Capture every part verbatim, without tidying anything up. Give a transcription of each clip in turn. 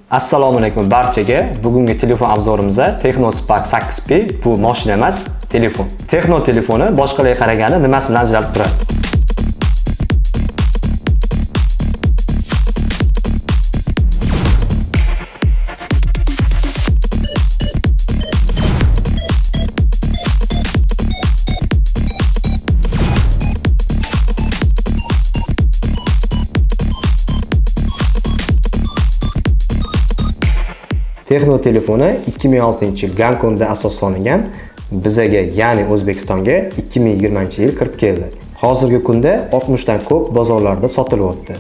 Assalomu alaykum barchaga. Bugungi telefon obzorimizda Tecno Spark sakkiz P. Bu mashina emas, telefon. Tecno telefoni boshqalarga qaraganda nimasi bilan ajralib turadi? Tecno telefoni ikki ming oltinchi yil Gonkongda asoslangan, bizaga, ya'ni O'zbekistonga ikki ming yigirmanchi yil kirib keldi. Hozirgi kunda oltmish dan ko'p bozorlarda sotilyapti.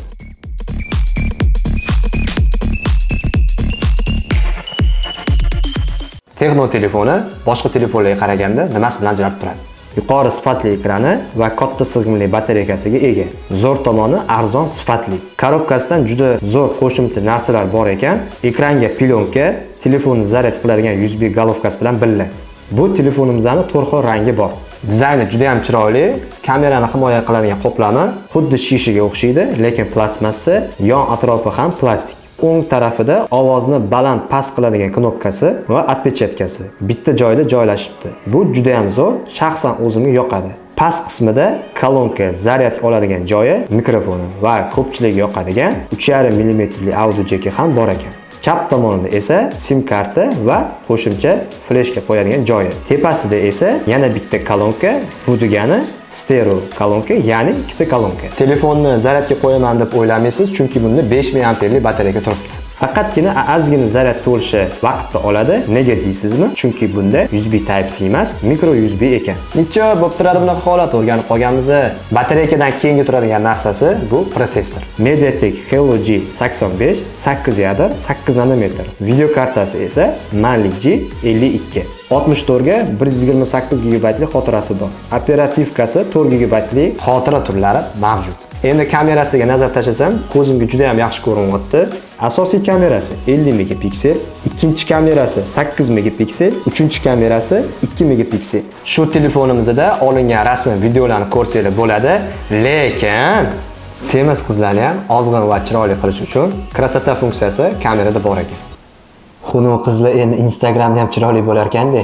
Tecno telefoni boshqa telefonlarga qaraganda nimasi bilan ajralib turadi? Yuqori sifatli ekrani va katta sig'imli batareykasiga ega. Zo'r tomoni arzon sifatli. Korobkasidan juda zo'r qo'shimcha narsalar bor ekan, ekranga plyonka, telefonni zaryad qiladigan U S B golovkasi bilan birga. Bu telefonimizning to'rt xil rangi bor. Dizayni juda ham chiroyli, kamerani himoya qiladigan qoplami xuddi shishaga o'xshaydi, lekin plastmassa, yon atrofi ham plastik. O'ng tarafida ovozni baland past qiladigan knopkasi va отпечаткasi bitta joyda joylashibdi. Bu juda ham zo'r, shaxsan o'zimga yoqadi. Past qismida kolonka, zaryad oladigan joyi, mikrofoni va ko'pchilik yoqadigan uch yarim millimetrli audio jeki ham bor ekan. Chap tomonida esa sim karta va qo'shimcha fleshka qo'yadigan joyi. Tepasida esa yana bitta kolonka, bu degani stereo kolonka, ya'ni ikkita kolonka. Telefonni zaryadga qo'yaman deb o'ylamaysiz, chunki bunda besh ming amperlik batareyka turibdi. Faqatgina ozgina zaryad to'lishi vaqtni oladi. Nega deysizmi? Chunki bunda U S B Type C emas, micro U S B ekan. Necha bo'lib turadi bunaqa holat o'rganib qolganmiz. Batareykadan keyingi turadigan narsasi bu prosessor. MediaTek Helio G sakson besh, sakkiz yadro, sakkiz nanometr. Video kartasi esa Mali G ellik ikki. oltmish to'rt ga bir yuz yigirma sakkiz gigabaytlik xotirasi bor. Operativkasi to'rt gigabaytli xotira turlari mavjud. Endi kamerasiga nazar tashlasam, ko'zimga juda ham yaxshi ko'rinyapti. Asosiy kamerasi ellik megapiksel, ikkinchi kamerasi sakkiz megapiksel, uchinchi kamerasi ikki megapiksel. Shu telefonimizda olingan rasm, videolarni ko'rsanglar bo'ladi, lekin semiz qizlarni ham ozg'in va chiroyli qilish uchun krasota funksiyasi kamerada bor ekan. Xunuk qizlar endi Instagramda ham chiroyli bo'lar ekanda.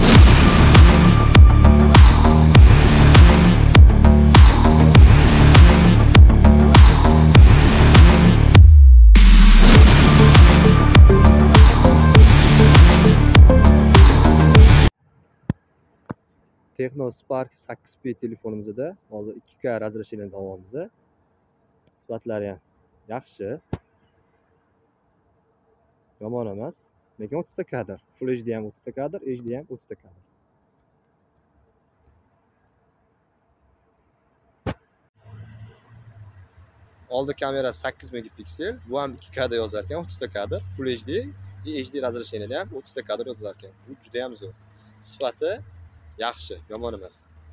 Tecno Spark sakkiz P telefonimizda hozir ikki K razрешениеda olyapmiz. Sifatlari ham yaxshi. Yomon emas, lekin o'ttiz ta kadr. Full H D ham o'ttiz ta kadr, H D ham o'ttiz ta kadr. Oldi kamera sakkiz megapiksel, bu ham ikki K da yozar ekan, o'ttiz ta kadr, Full H D, H D razрешениеda ham o'ttiz ta kadr yozar ekan. Bu juda ham zo'r. Sifati yaxshi, yomon emas.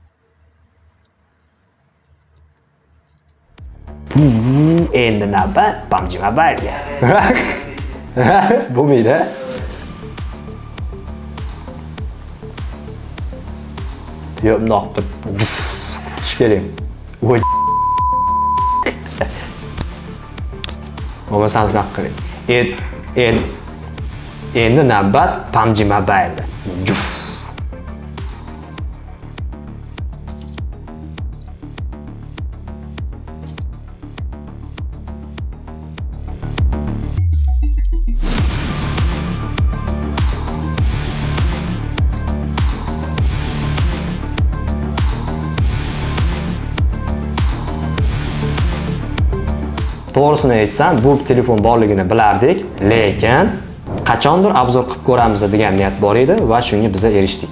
Endi navbat PUBG Mobile'ga. Bu miydi? Yo'q, noqta. Tish kerak. Voy. Mana san shunaqa qiling. Endi endi navbat PUBG Mobile'da. To'g'risini aytsam, bu telefon borligini bilardik, lekin qachondir obzor qilib ko'ramiz degan niyat bor edi va shunga biz erishdik.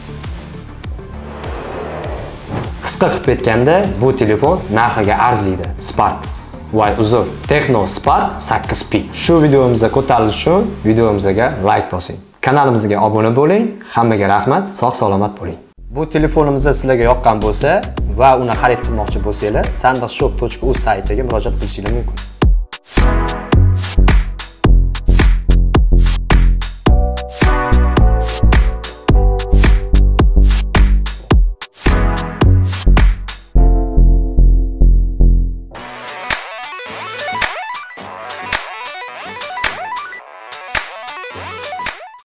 Qisqa qilib aytganda, bu telefon narxiga arziydi. Spark. Voy uzr, Tecno Spark sakkiz P. Shu videomizga ko'tarilish uchun videomizga like bosing. Kanalimizga obuna bo'ling. Hammaga rahmat, sog' salomat bo'ling. Bu telefonimiz sizlarga yoqqan bo'lsa va uni xarid qilmoqchi bo'lsanglar, sandiqshop точка uz saytiga murojaat qilishingiz mumkin.